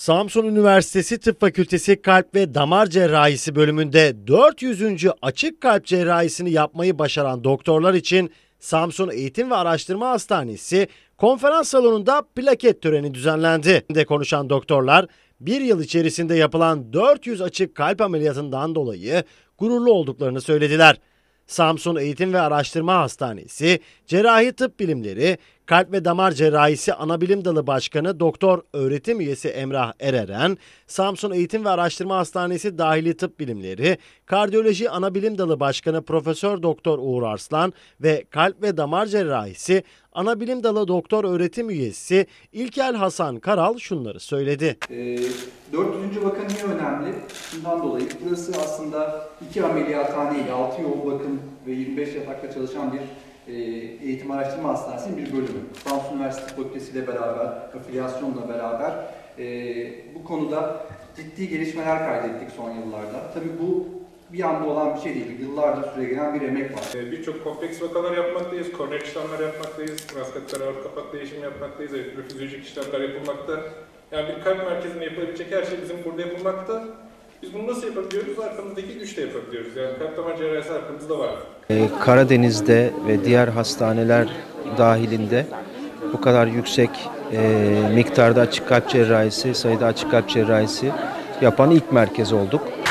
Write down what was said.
Samsun Üniversitesi Tıp Fakültesi Kalp ve Damar Cerrahisi bölümünde 400. açık kalp cerrahisini yapmayı başaran doktorlar için Samsun Eğitim ve Araştırma Hastanesi konferans salonunda plaket töreni düzenlendi. Konuşan doktorlar bir yıl içerisinde yapılan 400 açık kalp ameliyatından dolayı gururlu olduklarını söylediler. Samsun Eğitim ve Araştırma Hastanesi, Cerrahi Tıp Bilimleri, Kalp ve Damar Cerrahisi Anabilim Dalı Başkanı Doktor Öğretim Üyesi Emrah Ereren, Samsun Eğitim ve Araştırma Hastanesi Dahili Tıp Bilimleri, Kardiyoloji Anabilim Dalı Başkanı Profesör Doktor Uğur Arslan ve Kalp ve Damar Cerrahisi Anabilim Dalı Doktor Öğretim Üyesi İlker Hasan Karal şunları söyledi. 400. vaka niye önemli? Bundan dolayı burası aslında 2 ameliyathane ile 6 yoğun bakım ve 25 yatakta çalışan bir eğitim araştırma hastanesinin bir bölümü. Samsun Üniversitesi Fakültesi ile beraber, afilyasyonla beraber bu konuda ciddi gelişmeler kaydettik son yıllarda. Tabii bu bir anda olan bir şey değil. Yıllardır süregelen bir emek var. Birçok kompleks vakalar yapmaktayız, koroner işlemler yapmaktayız, vaskatlar ağır kapak değişimi yapmaktayız, fizyolojik işlemler yapılmakta. Yani bir kalp merkezinde yapılabilecek her şey bizim burada yapılmakta. Biz bunu nasıl yapabiliyoruz? Arkamızdaki güçle yapabiliyoruz. Yani kalp damar cerrahisi arkamızda var. Karadeniz'de ve diğer hastaneler dahilinde bu kadar yüksek miktarda açık kalp cerrahisi, sayıda açık kalp cerrahisi yapan ilk merkez olduk.